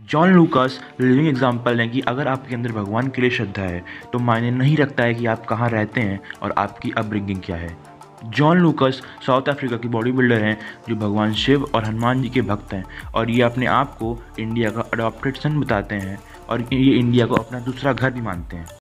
John Lucas living example है कि अगर आपके अंदर भगवान के लिए श्रद्धा है तो मायने नहीं रखता है कि आप कहाँ रहते हैं और आपकी अपब्रिंगिंग क्या है। जॉन लूकास साउथ अफ्रीका के बॉडी बिल्डर हैं जो भगवान शिव और हनुमान जी के भक्त हैं और ये अपने आप को इंडिया का अडॉप्टेड सन बताते हैं और ये इंडिया को अपना दूसरा घर भी मानते हैं।